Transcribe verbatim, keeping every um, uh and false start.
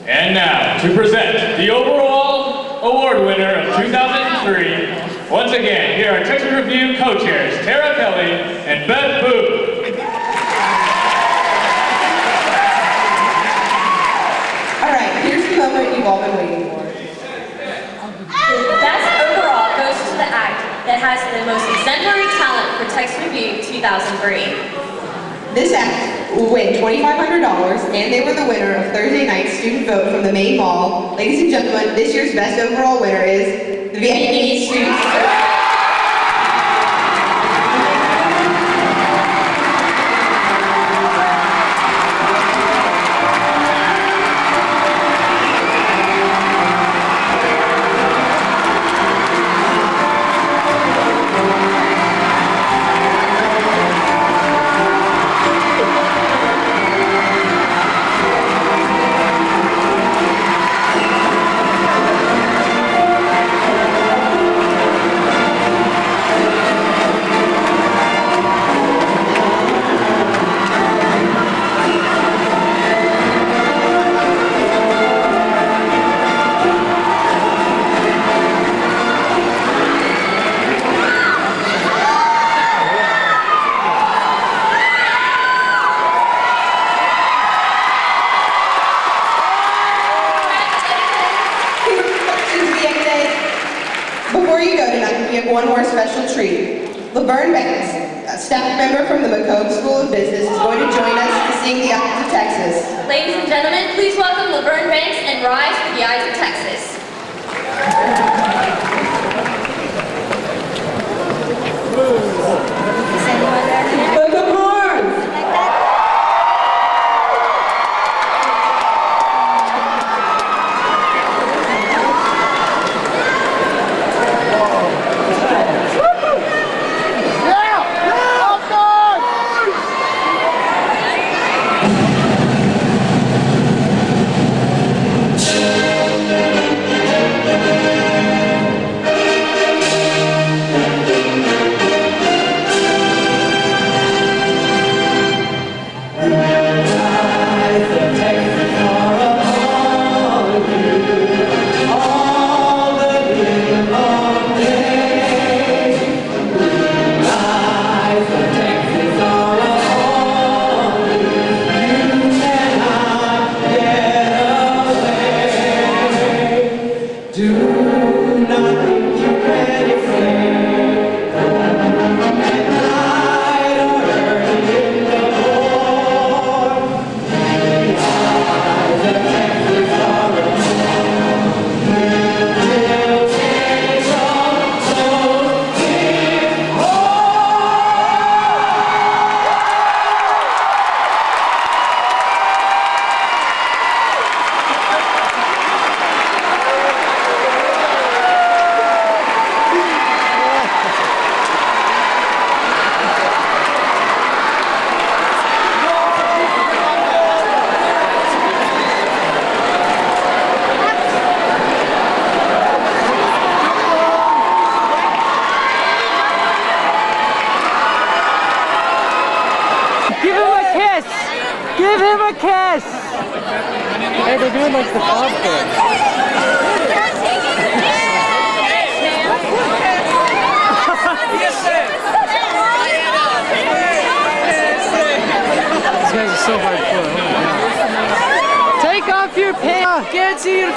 And now, to present the overall award winner of two thousand three, once again, here are Texas Review co-chairs Tara Kelly and Beth Booth. All right, here's the moment you've all been waiting for. The best overall goes to the act that has the most exemplary talent for Texas Review two thousand three. This act will win twenty-five hundred dollars, and they were the winner of Thursday night's student vote from the main mall. Ladies and gentlemen, this year's best overall winner is the Vietnamese students. Before you go tonight, we have one more special treat. Laverne Banks, a staff member from the McCombs School of Business, is going to join us to sing the Eyes of Texas. Ladies and gentlemen, please welcome Laverne Banks and Rise for the Eyes of Texas. Give him a kiss! Hey, they're doing like the pop thing. These guys are so hardcore. Take off your pants! Can't see your